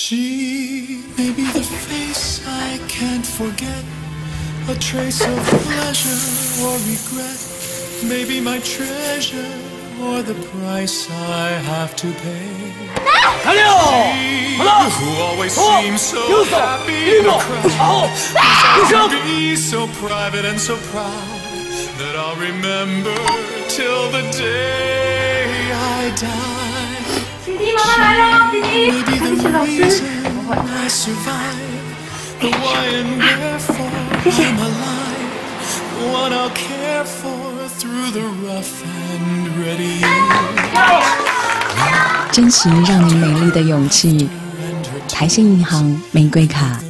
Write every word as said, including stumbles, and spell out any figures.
She may be the face I can't forget, a trace of pleasure or regret, maybe my treasure or the price I have to pay. She who always seems so happy in a crowd, who can be so private and so proud, that I'll remember till the day I die. 弟弟，妈妈来了，弟弟，谢谢老师。 谢谢。 One I'll care for through the rough and ready. 珍惜让你美丽的勇气。台新银行玫瑰卡。